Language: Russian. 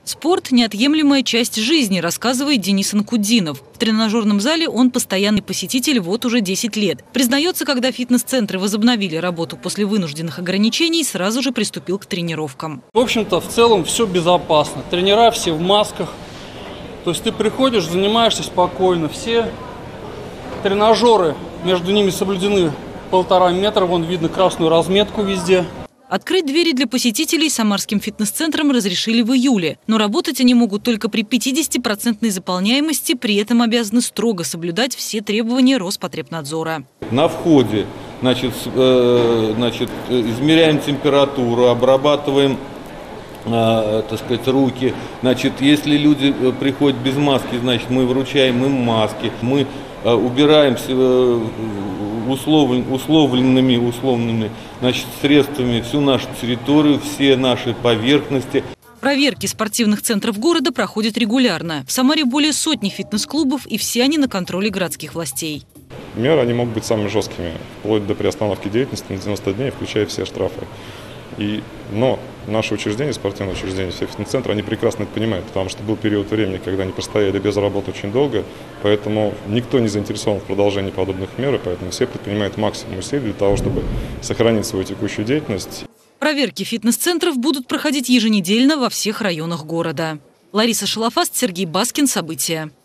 Спорт – неотъемлемая часть жизни, рассказывает Денис Анкудинов. В тренажерном зале он постоянный посетитель вот уже 10 лет. Признается, когда фитнес-центры возобновили работу после вынужденных ограничений, сразу же приступил к тренировкам. В общем-то, в целом все безопасно. Тренера все в масках. То есть ты приходишь, занимаешься спокойно. Все тренажеры, между ними соблюдены 1,5 метра. Вон видно красную разметку везде. Открыть двери для посетителей самарским фитнес-центрам разрешили в июле. Но работать они могут только при 50% заполняемости, при этом обязаны строго соблюдать все требования Роспотребнадзора. На входе измеряем температуру, обрабатываем руки. Если люди приходят без маски, значит, мы вручаем им маски. Мы убираем условными средствами всю нашу территорию, все наши поверхности. Проверки спортивных центров города проходят регулярно. В Самаре более сотни фитнес-клубов, и все они на контроле городских властей. Меры они могут быть самыми жесткими, вплоть до приостановки деятельности на 90 дней, включая все штрафы. Но наши учреждения, спортивные учреждения, все фитнес-центры, они прекрасно это понимают, потому что был период времени, когда они простояли без работы очень долго, поэтому никто не заинтересован в продолжении подобных мер, и поэтому все предпринимают максимум усилий для того, чтобы сохранить свою текущую деятельность. Проверки фитнес-центров будут проходить еженедельно во всех районах города. Лариса Шалафаст, Сергей Баскин. События.